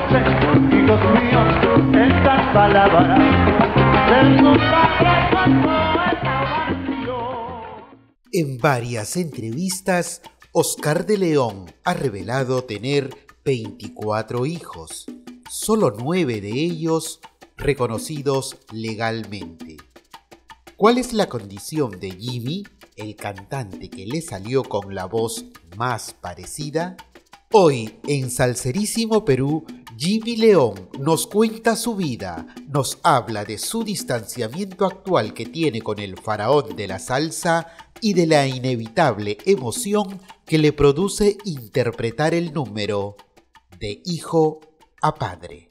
dulce, hijos míos, estas palabras de su padre cuando estaba niño. En varias entrevistas, Oscar de León ha revelado tener 24 hijos, solo 9 de ellos reconocidos legalmente. ¿Cuál es la condición de Jimmy, el cantante que le salió con la voz más parecida? Hoy, en Salserísimo Perú, Jimmy León nos cuenta su vida, nos habla de su distanciamiento actual que tiene con el faraón de la salsa y de la inevitable emoción que le produce interpretar el número de hijo a padre.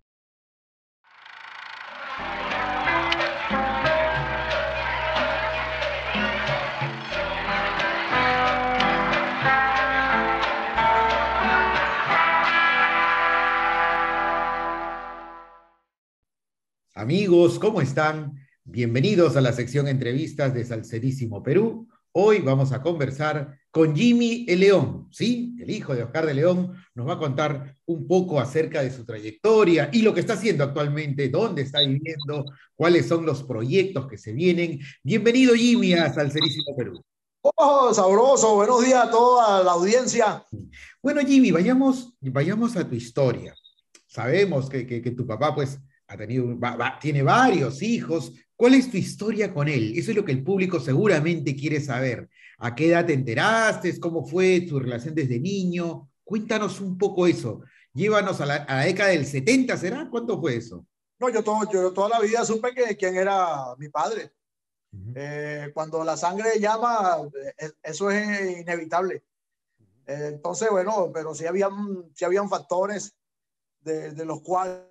Amigos, ¿cómo están? Bienvenidos a la sección entrevistas de Salserísimo Perú. Hoy vamos a conversar con Jimmy el León, ¿sí? El hijo de Oscar de León nos va a contar un poco acerca de su trayectoria y lo que está haciendo actualmente, dónde está viviendo, cuáles son los proyectos que se vienen. Bienvenido, Jimmy, a Salserísimo Perú. Oh, sabroso, buenos días a toda la audiencia. Bueno, Jimmy, vayamos a tu historia. Sabemos que tu papá, pues, tiene varios hijos. ¿Cuál es tu historia con él? Eso es lo que el público seguramente quiere saber. ¿A qué edad te enteraste? ¿Cómo fue tu relación desde niño? Cuéntanos un poco eso. Llévanos a la década del 70, ¿será? ¿Cuánto fue eso? No, yo toda la vida supe quién era mi padre. Cuando la sangre llama, eso es inevitable. Entonces, bueno, pero sí habían factores de los cuales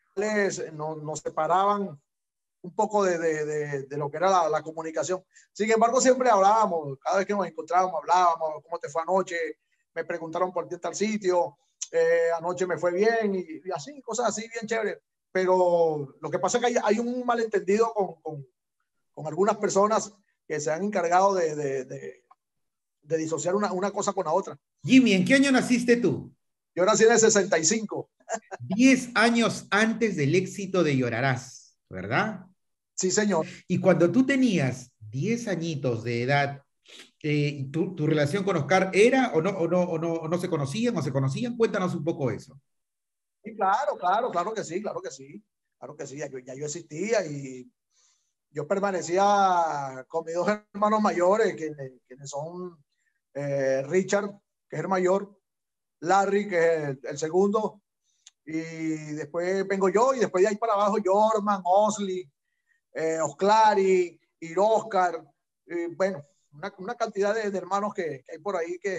nos separaban un poco de lo que era la comunicación. Sin embargo, siempre hablábamos, cada vez que nos encontrábamos, hablábamos, ¿cómo te fue anoche? Me preguntaron por ti en tal sitio, anoche me fue bien, y así, cosas así bien chéveres. Pero lo que pasa es que hay un malentendido con algunas personas que se han encargado de disociar una cosa con la otra. Jimmy, ¿en qué año naciste tú? Yo nací en el 65. 10 años antes del éxito de Llorarás, ¿verdad? Sí, señor. Y cuando tú tenías 10 añitos de edad, ¿tu relación con Oscar era o no se conocían o se conocían? Cuéntanos un poco eso. Sí, claro que sí, claro que sí. Claro que sí, ya yo existía y yo permanecía con mis dos hermanos mayores, quienes son Richard, que es el mayor, Larry, que es el segundo, y después vengo yo, y después de ahí para abajo, Jorman, Osley, Osclari, Oscar, bueno, una cantidad de hermanos que hay por ahí que,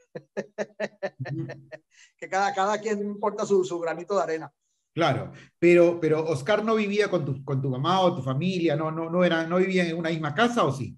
que cada quien porta su granito de arena. Claro, pero Oscar no vivía con tu mamá o tu familia, no vivían en una misma casa, ¿o sí?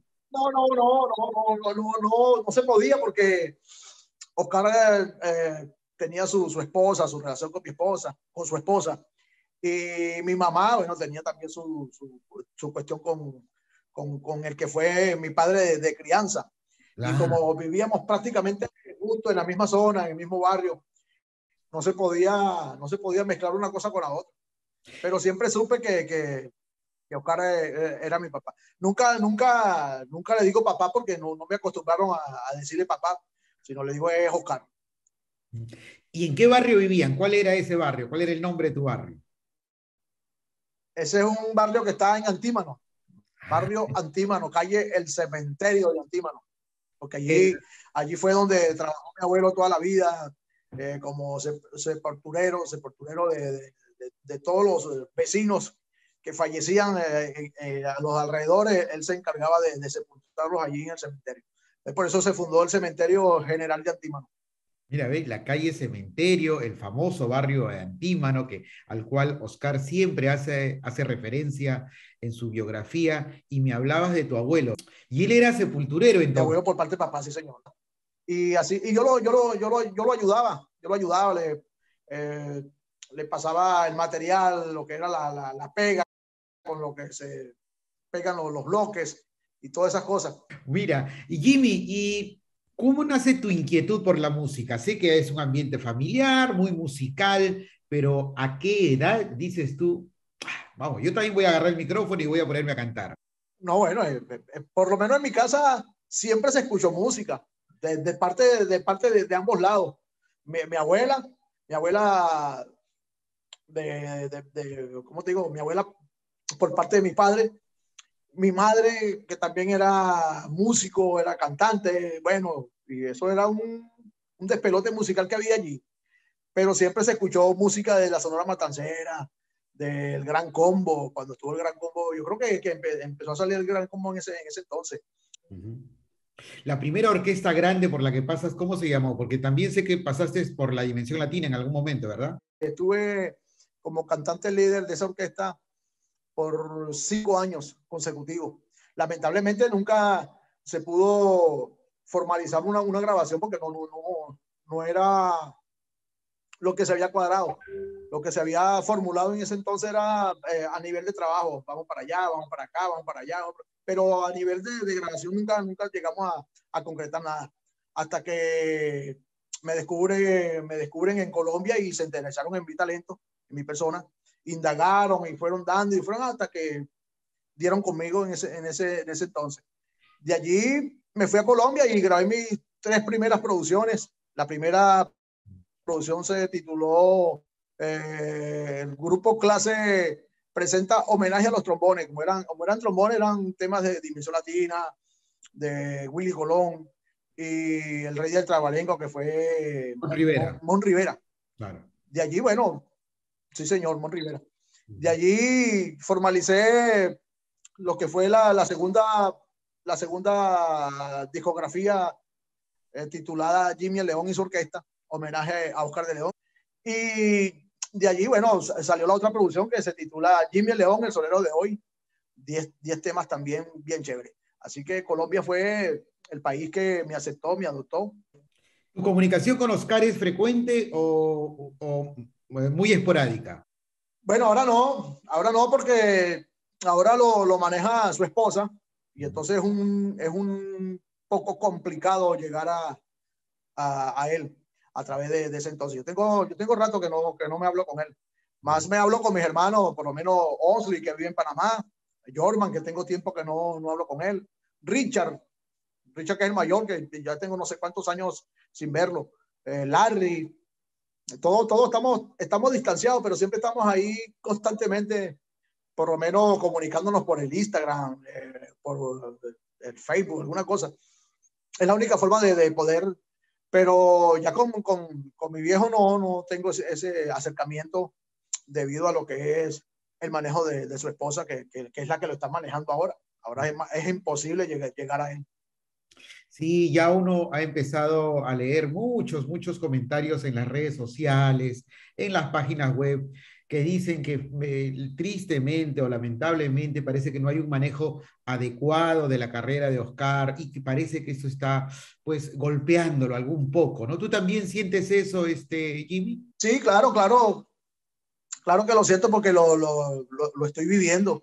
No se podía porque Oscar tenía su esposa, su relación con su esposa. Y mi mamá, bueno, tenía también su cuestión con el que fue mi padre de crianza. Y Claro. como vivíamos prácticamente justo en la misma zona, en el mismo barrio, no se podía mezclar una cosa con la otra. Pero siempre supe que Oscar era mi papá. Nunca le digo papá porque no me acostumbraron a decirle papá, sino le digo es Oscar. ¿Y en qué barrio vivían? ¿Cuál era ese barrio? ¿Cuál era el nombre de tu barrio? Ese es un barrio que está en Antímano, barrio Antímano, calle El Cementerio de Antímano, porque allí fue donde trabajó mi abuelo toda la vida, como sepulturero de todos los vecinos que fallecían a los alrededores. Él se encargaba de sepultarlos allí en el cementerio. Por eso se fundó el Cementerio General de Antímano. Mira, ve, la calle Cementerio, el famoso barrio de Antímano, al cual Oscar siempre hace referencia en su biografía, y me hablabas de tu abuelo. Y él era sepulturero, Mi entonces. abuelo por parte de papá, sí, señor. Y así, y yo lo ayudaba, le pasaba el material, lo que era la pega, con lo que se pegan los bloques y todas esas cosas. Mira, y Jimmy, ¿Cómo nace tu inquietud por la música? Sé que es un ambiente familiar, muy musical, pero ¿a qué edad dices tú, "Ah, vamos, yo también voy a agarrar el micrófono y voy a ponerme a cantar"? No, bueno, por lo menos en mi casa siempre se escuchó música, de ambos lados. Mi abuela, mi abuela ¿cómo te digo? Mi abuela por parte de mi padre, mi madre que también era músico, era cantante, bueno, y eso era un despelote musical que había allí. Pero siempre se escuchó música de la Sonora Matancera, del Gran Combo, cuando estuvo el Gran Combo, yo creo que empezó a salir el Gran Combo en ese entonces. Ujú. La primera orquesta grande por la que pasas, ¿cómo se llamó? Porque también sé que pasaste por la Dimensión Latina en algún momento, ¿verdad? Estuve como cantante líder de esa orquesta por 5 años consecutivos. Lamentablemente nunca se pudo formalizar una grabación porque no era lo que se había cuadrado. Lo que se había formulado en ese entonces era a nivel de trabajo, vamos para allá, vamos para acá, vamos para allá, pero a nivel de grabación nunca llegamos a concretar nada. Hasta que me descubren en Colombia y se interesaron en mi talento, en mi persona, indagaron y fueron dando y fueron hasta que dieron conmigo en ese entonces. De allí me fui a Colombia y grabé mis 3 primeras producciones. La primera producción se tituló el grupo Clase presenta homenaje a los trombones. Como eran trombones, eran temas de Dimensión Latina, de Willy Colón y el Rey del Trabalengo, que fue Con Rivera. Mon Rivera. Claro. De allí, bueno, sí señor, Mon Rivera. De allí formalicé lo que fue la segunda discografía titulada Jimmy el León y su orquesta, homenaje a Oscar de León. Y de allí, bueno, salió la otra producción que se titula Jimmy el León, el solero de hoy. 10 temas también bien chéveres. Así que Colombia fue el país que me aceptó, me adoptó. ¿Tu comunicación con Oscar es frecuente o muy esporádica? Bueno, ahora no porque ahora lo maneja su esposa y entonces es un poco complicado llegar a él a través de ese entonces. Yo tengo rato que no me hablo con él. Más me hablo con mis hermanos, por lo menos Osley, que vive en Panamá, Jorman, que tengo tiempo que no hablo con él, Richard, Richard que es el mayor, que ya tengo no sé cuántos años sin verlo, Larry, todos estamos distanciados, pero siempre estamos ahí constantemente, por lo menos comunicándonos por el Instagram, por el Facebook, alguna cosa. Es la única forma de poder, pero ya con mi viejo no tengo ese acercamiento debido a lo que es el manejo de su esposa, que es la que lo está manejando ahora. Ahora es imposible llegar a él. Sí, ya uno ha empezado a leer muchos comentarios en las redes sociales, en las páginas web, que dicen que tristemente o lamentablemente parece que no hay un manejo adecuado de la carrera de Oscar y que parece que eso está pues golpeándolo algún poco, ¿no? ¿Tú también sientes eso, Jimmy? Sí, claro que lo siento porque lo estoy viviendo.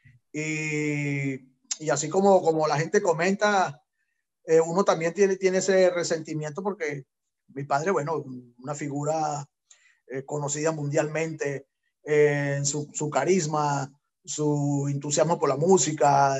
Y, y así como la gente comenta, uno también tiene ese resentimiento porque mi padre, bueno, una figura conocida mundialmente, su carisma, su entusiasmo por la música,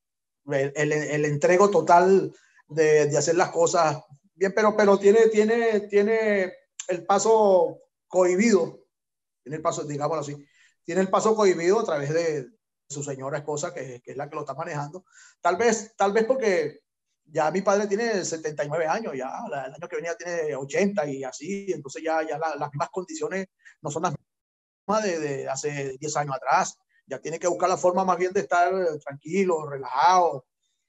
el entrego total de hacer las cosas bien, pero tiene el paso cohibido, tiene el paso, digámoslo así, tiene el paso cohibido a través de su señora esposa, que es la que lo está manejando. Tal vez porque ya mi padre tiene 79 años, ya el año que venía tiene 80 y así, entonces ya las mismas condiciones no son las mismas de hace 10 años atrás. Ya tiene que buscar la forma más bien de estar tranquilo, relajado.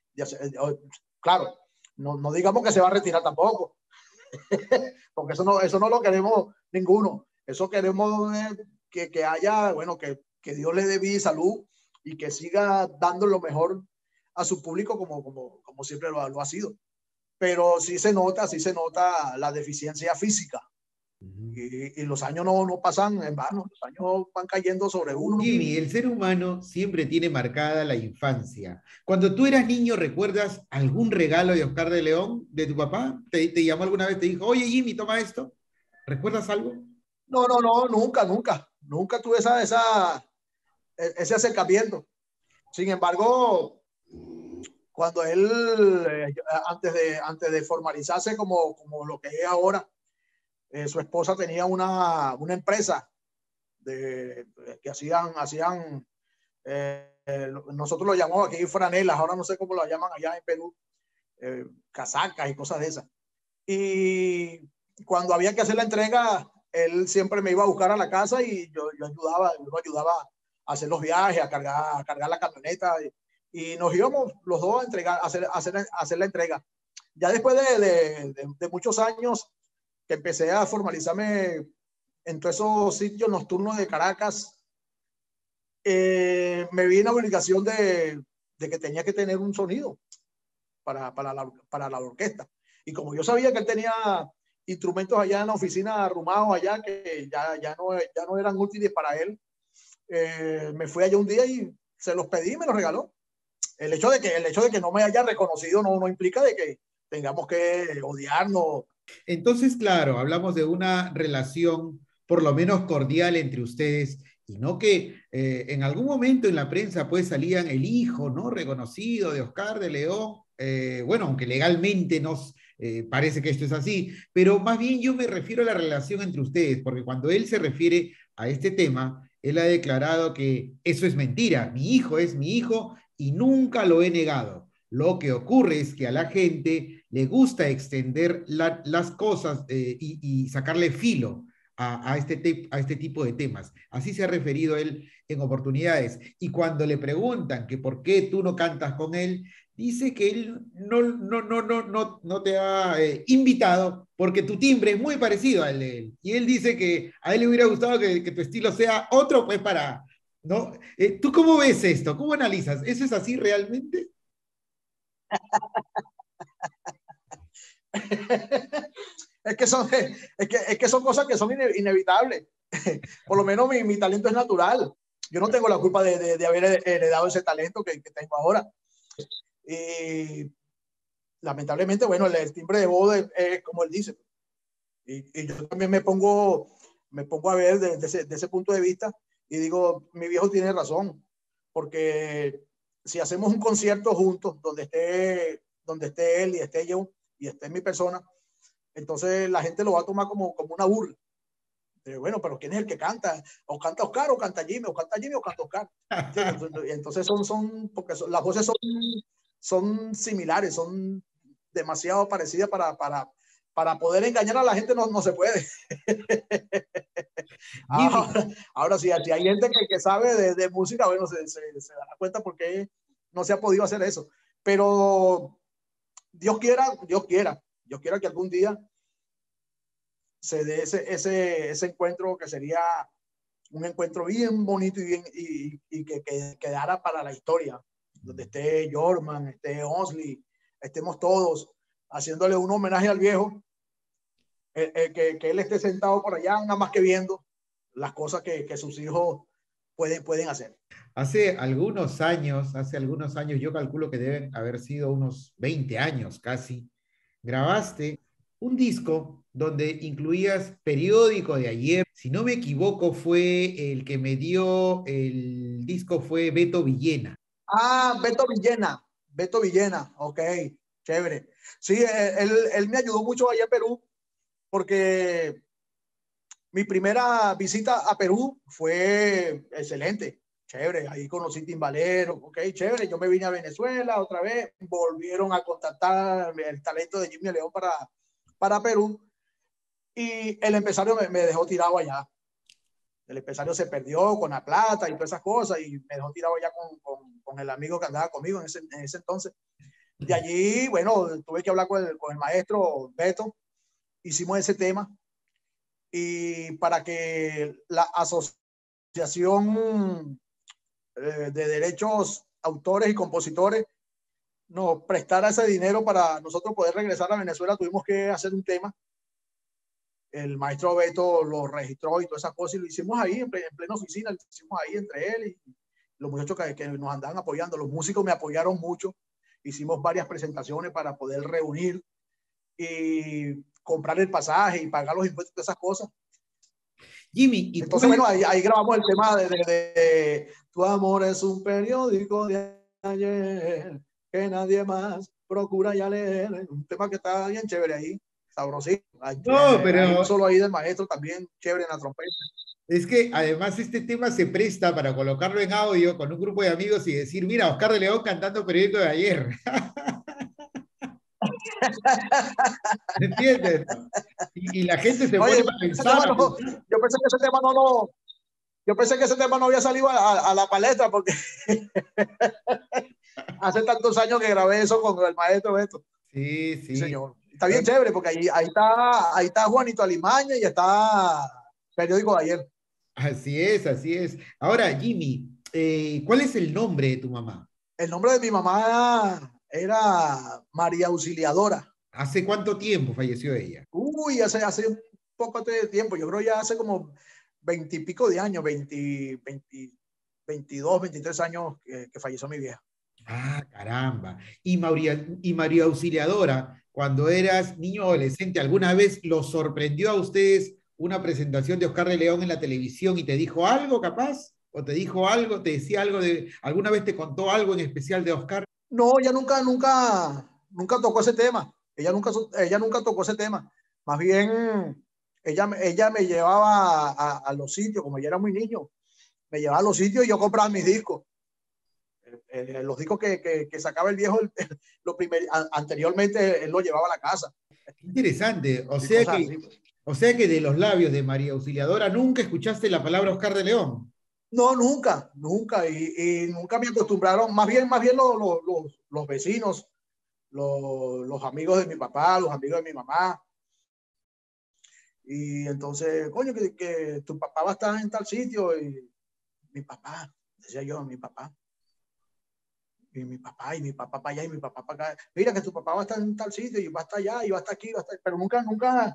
Claro, no digamos que se va a retirar tampoco, porque eso no lo queremos ninguno. Eso queremos que haya, bueno, que Dios le dé vida y salud y que siga dando lo mejor a su público como siempre lo ha sido. Pero sí se nota la deficiencia física. Y los años no pasan en vano, los años van cayendo sobre uno. Jimmy, el ser humano siempre tiene marcada la infancia. Cuando tú eras niño, ¿recuerdas algún regalo de Oscar de León, de tu papá? ¿Te llamó alguna vez, te dijo, oye Jimmy, toma esto? ¿Recuerdas algo? No, nunca tuve ese acercamiento. Sin embargo, cuando él, antes de formalizarse como lo que es ahora, su esposa tenía una empresa que hacían nosotros lo llamamos aquí franelas, ahora no sé cómo lo llaman allá en Perú, casacas y cosas de esas. Y cuando había que hacer la entrega, él siempre me iba a buscar a la casa y yo lo ayudaba a hacer los viajes, a cargar la camioneta y nos íbamos los dos a entregar, a hacer la entrega. Ya después de muchos años que empecé a formalizarme en todos esos sitios nocturnos de Caracas, me vi en la obligación de que tenía que tener un sonido para la orquesta. Y como yo sabía que él tenía instrumentos allá en la oficina arrumados allá que ya no eran útiles para él, me fui allá un día y se los pedí y me los regaló. El hecho de que no me haya reconocido no implica de que tengamos que odiarnos. Entonces, claro, hablamos de una relación por lo menos cordial entre ustedes y no que en algún momento en la prensa pues salían el hijo, ¿no? Reconocido de Oscar de León, bueno, aunque legalmente nos parece que esto es así, pero más bien yo me refiero a la relación entre ustedes, porque cuando él se refiere a este tema, él ha declarado que eso es mentira, mi hijo es mi hijo y nunca lo he negado. Lo que ocurre es que a la gente le gusta extender las cosas y sacarle filo a este tipo de temas. Así se ha referido él en oportunidades. Y cuando le preguntan que por qué tú no cantas con él, dice que él no te ha invitado porque tu timbre es muy parecido al de él. Y él dice que a él le hubiera gustado que tu estilo sea otro, pues para... ¿no? ¿Tú cómo ves esto? ¿Cómo analizas? ¿Eso es así realmente? Es que son cosas que son inevitables. Por lo menos mi talento es natural. Yo no tengo la culpa de haber heredado ese talento que tengo ahora. Y lamentablemente, bueno, el timbre de voz es como él dice. Y yo también me pongo a ver de ese punto de vista y digo, mi viejo tiene razón, porque si hacemos un concierto juntos donde esté él y esté yo y esté mi persona, entonces la gente lo va a tomar como una burla. Bueno, pero ¿quién es el que canta? O canta Oscar, o canta Jimmy, o canta Jimmy, o canta Oscar. Entonces porque las voces son similares, son demasiado parecidas para poder engañar a la gente, no se puede. Ahora sí, hay gente que sabe de música, bueno, se dará cuenta porque no se ha podido hacer eso. Pero Dios quiera que algún día se dé ese encuentro, que sería un encuentro bien bonito y que quedara para la historia, donde esté Jorman, esté Onsley, estemos todos haciéndole un homenaje al viejo, que él esté sentado por allá nada más que viendo las cosas que sus hijos pueden hacer. Hace algunos años, yo calculo que deben haber sido unos 20 años casi, grabaste un disco donde incluías Periódico de Ayer. Si no me equivoco, fue el que me dio el disco fue Beto Villena. Beto Villena, ok, chévere. Sí, él me ayudó mucho allá en Perú, porque mi primera visita a Perú fue excelente, chévere. Ahí conocí timbalero, ok, chévere. Yo me vine a Venezuela otra vez, volvieron a contactar el talento de Jimmy León para Perú, y el empresario me dejó tirado allá. El empresario se perdió con la plata y todas esas cosas y me dejó tirado allá con el amigo que andaba conmigo en ese entonces. De allí, bueno, tuve que hablar con el maestro Beto, hicimos ese tema, y para que la asociación de derechos autores y compositores nos prestara ese dinero para nosotros poder regresar a Venezuela, tuvimos que hacer un tema el maestro Beto lo registró y todas esas cosas, y lo hicimos ahí en plena oficina, lo hicimos ahí entre él y los muchachos que nos andaban apoyando. Los músicos me apoyaron mucho, hicimos varias presentaciones para poder reunir y comprar el pasaje y pagar los impuestos, todas esas cosas. Jimmy, ¿y entonces, bueno, ahí grabamos el tema de Tu amor es un periódico de ayer que nadie más procura ya leer. Un tema que está bien chévere ahí, sabrosito. No, pero hay un solo ahí del maestro también chévere en la trompeta. es que además este tema se presta para colocarlo en audio con un grupo de amigos y decir, mira, Oscar de León cantando periódico de ayer. ¿Me entiendes? Y la gente se pone a pensar. Yo pensé que ese tema yo pensé que ese tema no había salido a la palestra porque hace tantos años que grabé eso con el maestro Beto. Sí, sí. Sí, señor. Está bien chévere porque ahí está Juanito Alimaña y está Periódico de Ayer. Así es, así es. Ahora, Jimmy, ¿cuál es el nombre de tu mamá? El nombre de mi mamá era María Auxiliadora. ¿Hace cuánto tiempo falleció ella? Uy, hace un poco de tiempo. Yo creo ya hace como 20 y pico de años, 22, 23 años que falleció mi vieja. Ah, caramba. Y María Auxiliadora, cuando eras niño o adolescente, ¿alguna vez lo sorprendió a ustedes una presentación de Oscar de León en la televisión y te dijo algo capaz? ¿O te dijo algo, te decía algo alguna vez te contó algo en especial de Oscar? No, ella nunca tocó ese tema. Ella nunca tocó ese tema. Más bien, ella me llevaba a los sitios, como yo era muy niño, me llevaba a los sitios y yo compraba mis discos. Los discos que sacaba el viejo, anteriormente él los llevaba a la casa. Interesante. O sea que de los labios de María Auxiliadora nunca escuchaste la palabra Oscar de León. No, nunca. Y nunca me acostumbraron. Más bien los vecinos, los amigos de mi papá, los amigos de mi mamá. Y entonces, coño, que tu papá va a estar en tal sitio. Y mi papá, decía yo, mi papá. Y mi papá para allá, y mi papá para acá. Mira que tu papá va a estar en tal sitio, y va a estar allá, y va a estar aquí, va a estar. Pero nunca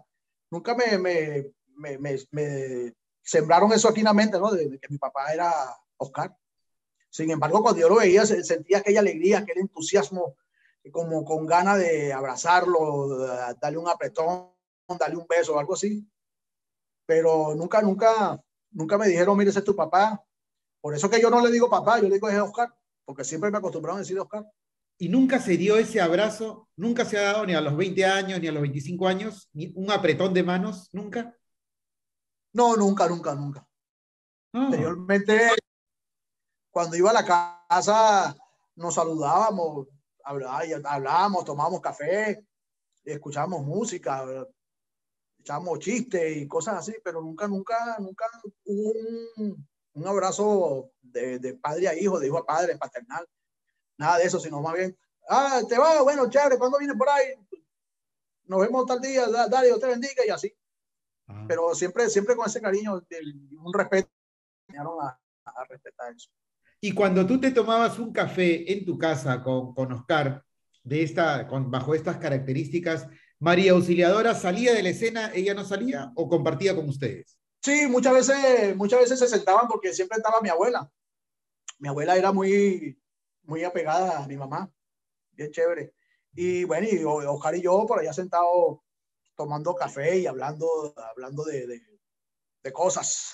me sembraron eso aquí en la mente, ¿no? De que mi papá era Oscar. Sin embargo, cuando yo lo veía, sentía aquella alegría, aquel entusiasmo, como con ganas de abrazarlo, darle un apretón, darle un beso o algo así. Pero nunca me dijeron, mire, ese es tu papá. Por eso que yo no le digo papá, yo le digo es Oscar, porque siempre me acostumbraron a decir Oscar. Y nunca se dio ese abrazo, nunca se ha dado ni a los 20 años, ni a los 25 años, ni un apretón de manos, nunca. No, nunca. Oh. Anteriormente, cuando iba a la casa, nos saludábamos, hablábamos, tomábamos café, escuchábamos música, echábamos chistes y cosas así, pero nunca hubo un abrazo de padre a hijo, de hijo a padre, paternal. Nada de eso, sino más bien, te va, bueno, chévere, ¿cuándo vienes por ahí? Nos vemos tal día, dale, Dios te bendiga y así. Pero siempre con ese cariño, un respeto, me enseñaron a respetar eso. Y cuando tú te tomabas un café en tu casa con Oscar, bajo estas características, ¿María Auxiliadora salía de la escena, ella no salía o compartía con ustedes? Sí, muchas veces se sentaban porque siempre estaba mi abuela. Mi abuela era muy apegada a mi mamá, bien chévere. Y bueno, y Oscar y yo por allá sentados tomando café y hablando de cosas.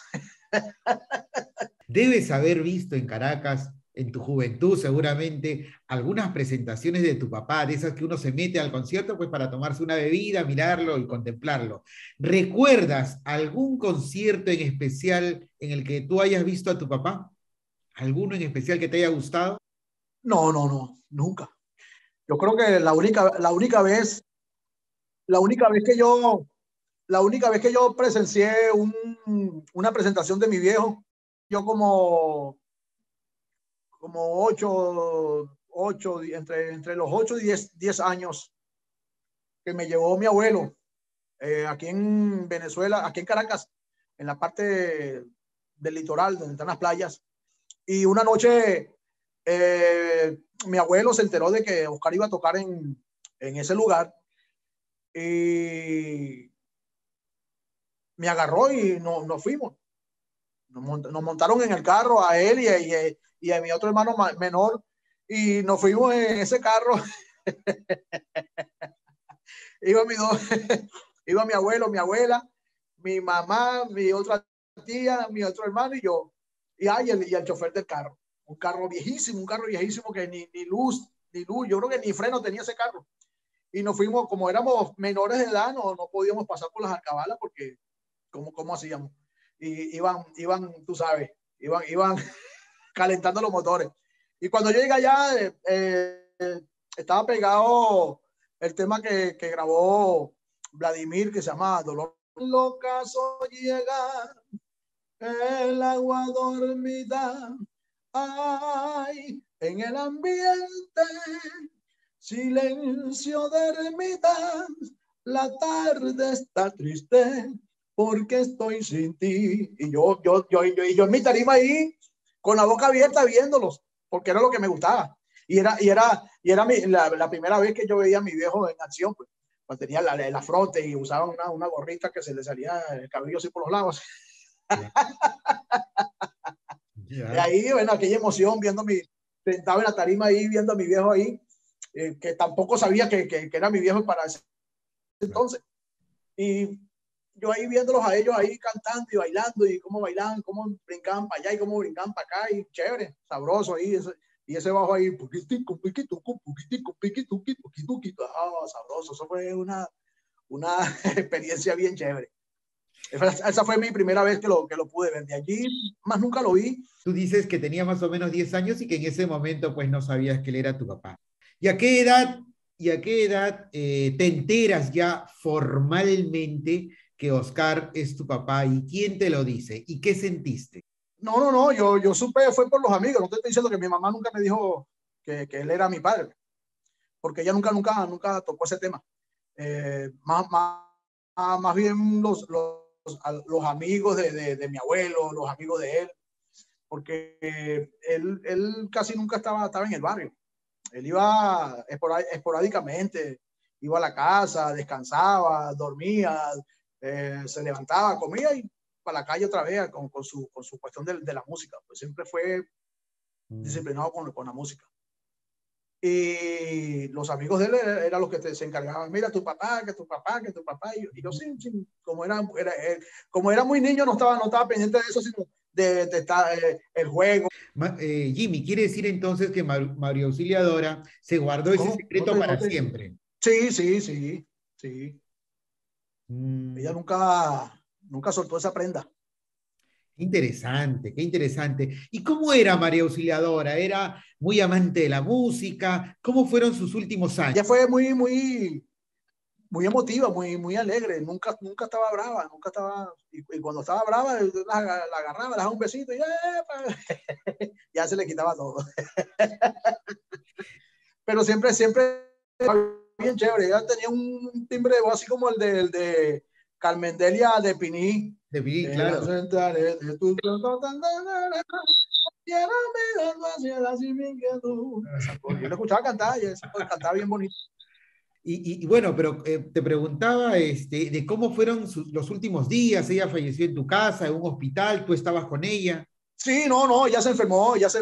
Debes haber visto en Caracas, en tu juventud seguramente, algunas presentaciones de tu papá, de esas que uno se mete al concierto pues para tomarse una bebida, mirarlo y contemplarlo. ¿Recuerdas algún concierto en especial en el que tú hayas visto a tu papá? ¿Alguno en especial que te haya gustado? No, nunca. Yo creo que la única vez que yo presencié una presentación de mi viejo, yo como 8, entre los 8 y 10 años, que me llevó mi abuelo aquí en Venezuela, aquí en Caracas, en la parte del litoral, donde están las playas. Y una noche mi abuelo se enteró de que Oscar iba a tocar en ese lugar. Y me agarró y nos fuimos. Nos montaron en el carro a él y a mi otro hermano menor y nos fuimos en ese carro. iba, mi dos, iba mi abuelo, mi abuela, mi mamá, mi otra tía, mi otro hermano y yo. Y el chofer del carro. Un carro viejísimo que ni luz, yo creo que ni freno tenía ese carro. Y nos fuimos, como éramos menores de edad, no podíamos pasar por las alcabalas porque, ¿cómo hacíamos? Y tú sabes, iban calentando los motores. Y cuando yo llegué allá, estaba pegado el tema que grabó Vladimir, que se llama Dolor. Lo caso llega el agua dormida, ay, en el ambiente, silencio de ermita, la tarde está triste porque estoy sin ti. Y yo en mi tarima ahí, con la boca abierta viéndolos, porque era lo que me gustaba. Y era la primera vez que yo veía a mi viejo en acción, pues, cuando tenía la fronte y usaba una gorrita que se le salía el cabello así por los lados. Y ahí, bueno, aquella emoción sentado en la tarima ahí, viendo a mi viejo ahí, que tampoco sabía que era mi viejo para ese entonces. Y yo ahí viéndolos a ellos ahí cantando y bailando y cómo bailaban, cómo brincaban para allá y cómo brincaban para acá y chévere, sabroso ahí, y ese bajo ahí, sabroso, eso fue una experiencia bien chévere. Esa fue mi primera vez que lo pude ver. De allí más nunca lo vi. Tú dices que tenías más o menos 10 años y que en ese momento pues no sabías que él era tu papá. ¿Y a qué edad te enteras ya formalmente que Oscar es tu papá y quién te lo dice? ¿Y qué sentiste? No, yo supe, fue por los amigos. No te estoy diciendo que mi mamá nunca me dijo que él era mi padre, porque ella nunca tocó ese tema. Más bien los amigos de mi abuelo, los amigos de él, porque él casi nunca estaba en el barrio. Él iba esporádicamente, iba a la casa, descansaba, dormía, se levantaba, comía y para la calle otra vez con su cuestión de la música. Pues siempre fue disciplinado con la música. Y los amigos de él eran los que se encargaban, mira, tu papá. Y yo sí, como era muy niño, no estaba pendiente de eso, sino de estar el juego. Jimmy, ¿quiere decir entonces que María Auxiliadora se guardó ese secreto para siempre? Sí. Ella nunca soltó esa prenda. Qué interesante. ¿Y cómo era María Auxiliadora? ¿Era muy amante de la música? ¿Cómo fueron sus últimos años? Ella fue muy emotiva, muy alegre. Nunca estaba brava, y cuando estaba brava, la agarraba, le daba un besito y ya se le quitaba todo. Pero siempre bien chévere. Ella tenía un timbre de voz así como el de Carmen Delia de Piní. De Piní, claro. Yo le escuchaba cantar y cantaba bien bonito. Y bueno, pero te preguntaba de cómo fueron los últimos días. Ella falleció en tu casa, en un hospital, tú estabas con ella. Sí, no, ya se enfermó, ya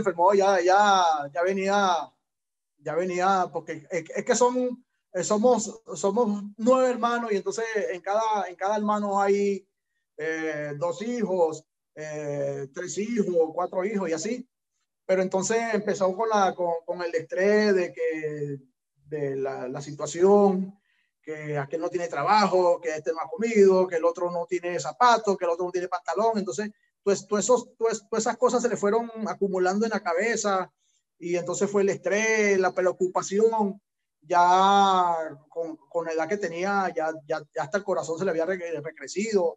venía, porque es que somos 9 hermanos y entonces en cada hermano hay 2 hijos, 3 hijos, 4 hijos y así. Pero entonces empezó con el estrés de la situación, que aquel no tiene trabajo, que este no ha comido, que el otro no tiene zapatos, que el otro no tiene pantalón. Entonces, pues todas esas cosas se le fueron acumulando en la cabeza y entonces fue el estrés, la preocupación. Ya con la edad que tenía, ya hasta el corazón se le había recrecido.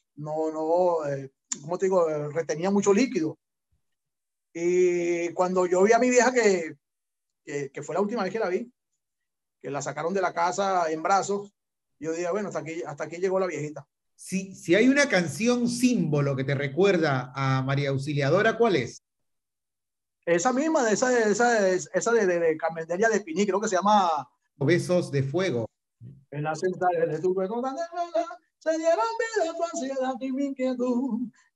¿Cómo te digo? Retenía mucho líquido. Y cuando yo vi a mi vieja, que fue la última vez que la vi, que la sacaron de la casa en brazos, yo dije, bueno, hasta aquí llegó la viejita. Si hay una canción símbolo que te recuerda a María Auxiliadora, ¿cuál es? Esa misma, esa de Carmen Delia de Piní, creo que se llama Besos de Fuego. En la central de tu se dieron vida a tu ansiedad y mi inquietud.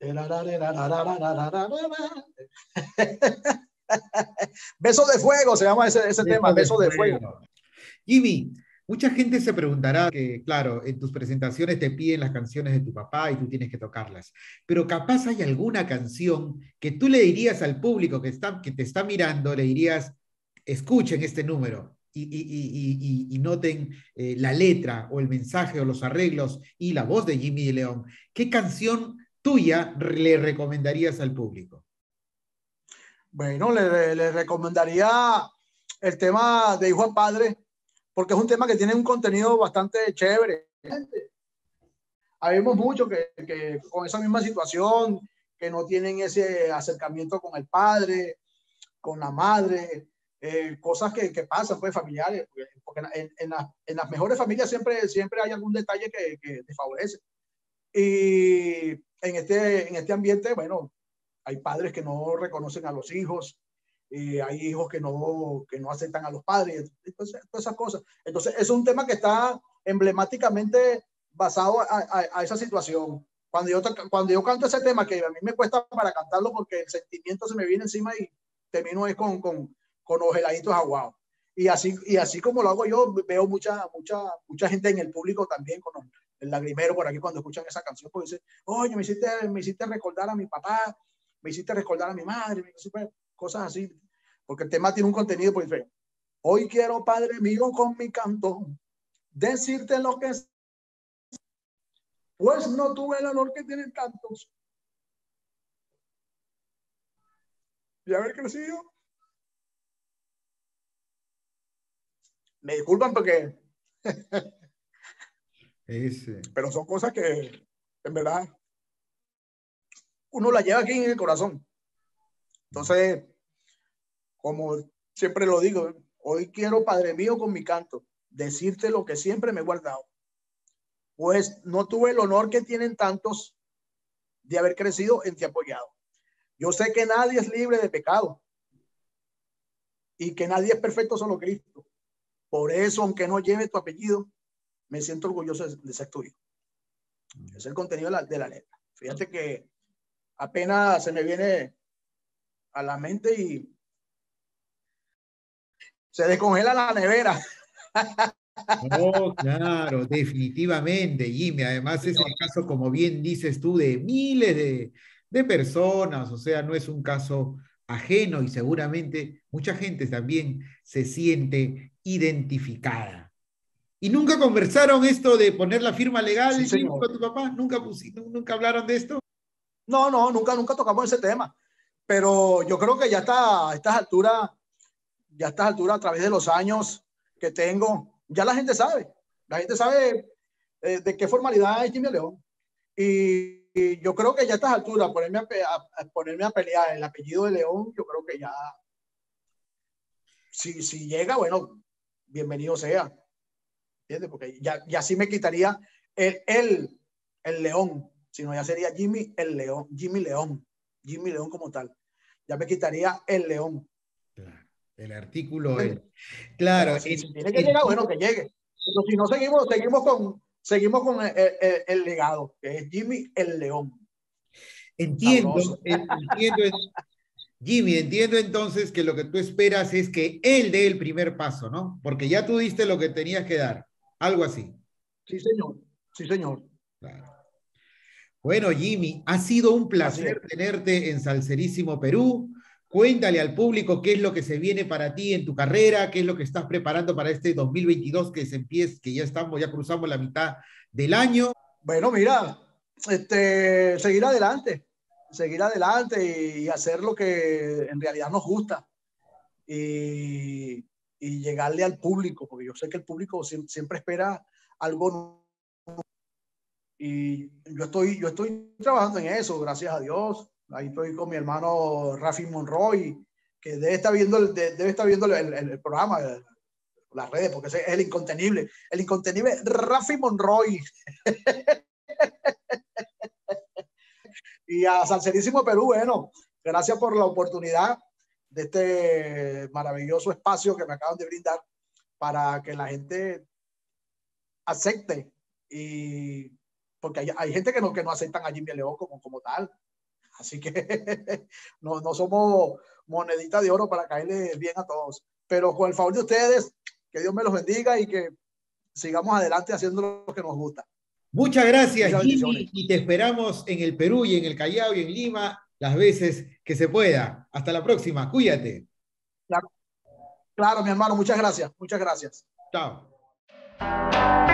Beso de fuego se llama ese tema, beso de fuego. Jimmy, mucha gente se preguntará que, claro, en tus presentaciones te piden las canciones de tu papá y tú tienes que tocarlas, pero capaz hay alguna canción que tú le dirías al público que te está mirando, le dirías, escuchen este número y noten la letra o el mensaje o los arreglos y la voz de Jimmy de León. ¿Qué canción tuya le recomendarías al público? Bueno, le recomendaría el tema de Hijo a Padre, porque es un tema que tiene un contenido bastante chévere. Habemos muchos que con esa misma situación, que no tienen ese acercamiento con el padre, con la madre, cosas que pasan, pues, familiares, porque en las mejores familias siempre hay algún detalle que desfavorece. Y en este ambiente, bueno, hay padres que no reconocen a los hijos, hay hijos que no aceptan a los padres, entonces, todas esas cosas. Entonces, es un tema que está emblemáticamente basado a esa situación. Cuando yo canto ese tema, que a mí me cuesta para cantarlo porque el sentimiento se me viene encima y termino con los heladitos aguados. Y así como lo hago yo, veo mucha gente en el público también con el lagrimero por aquí cuando escuchan esa canción, pues dicen, oye, me hiciste recordar a mi papá, me hiciste recordar a mi madre, cosas así, porque el tema tiene un contenido, pues, hoy quiero, Padre mío, con mi canto, decirte lo que es, pues no tuve el honor que tienen tantos, y haber crecido. Me disculpan porque pero son cosas que en verdad uno la lleva aquí en el corazón. Entonces, como siempre lo digo, hoy quiero, Padre mío, con mi canto, decirte lo que siempre me he guardado. Pues no tuve el honor que tienen tantos de haber crecido en ti apoyado. Yo sé que nadie es libre de pecado y que nadie es perfecto, solo Cristo. Por eso, aunque no lleve tu apellido, me siento orgulloso de ser tuyo. Es el contenido de la letra. Fíjate que apenas se me viene a la mente y se descongela la nevera. Oh, claro, definitivamente, Jimmy. Además, es el caso, como bien dices tú, de miles de personas, o sea, no es un caso ajeno y seguramente mucha gente también se siente identificada. ¿Y nunca conversaron esto de poner la firma legal, Sí, Jimmy, señor. con tu papá? ¿Nunca hablaron de esto? No, nunca tocamos ese tema. Pero yo creo que ya está a estas alturas, a través de los años que tengo, ya la gente sabe. La gente sabe de qué formalidad es Jimmy León. Y yo creo que ya a estas alturas, ponerme a pelear el apellido de León, yo creo que ya, si llega, bueno, bienvenido sea. ¿Entiendes? Porque ya sí me quitaría el León, sino ya sería Jimmy el León, Jimmy León como tal. Ya me quitaría el León. Claro, el artículo, Pero claro. si tiene que llegar, bueno, que llegue. Pero si no, seguimos con el legado, que es Jimmy el León. Entiendo, Sabroso. Jimmy, entiendo entonces que lo que tú esperas es que él dé el primer paso, ¿no? Porque ya tú diste lo que tenías que dar, algo así. Sí, señor. Sí, señor. Claro. Bueno, Jimmy, ha sido un Así es. placer tenerte en Salserísimo Perú. Cuéntale al público qué es lo que se viene para ti en tu carrera, qué es lo que estás preparando para este 2022 que se empieza, que ya cruzamos la mitad del año. Bueno, mira, seguir adelante y hacer lo que en realidad nos gusta y llegarle al público, porque yo sé que el público siempre espera algo nuevo. Y yo estoy trabajando en eso, gracias a Dios. Ahí estoy con mi hermano Rafi Monroy, que debe estar viendo el programa, las redes, porque ese es el incontenible Rafi Monroy. Y a Salserísimo Perú, bueno, gracias por la oportunidad de este maravilloso espacio que me acaban de brindar para que la gente acepte y porque hay gente que no aceptan a Jimmy León como tal. Así que no somos monedita de oro para caerle bien a todos. Pero con el favor de ustedes, que Dios me los bendiga y que sigamos adelante haciendo lo que nos gusta. Muchas gracias, Muchas Jimmy, bendiciones. y te esperamos en el Perú y en el Callao y en Lima las veces que se pueda. Hasta la próxima, cuídate. Claro, mi hermano, muchas gracias. Muchas gracias. Chao.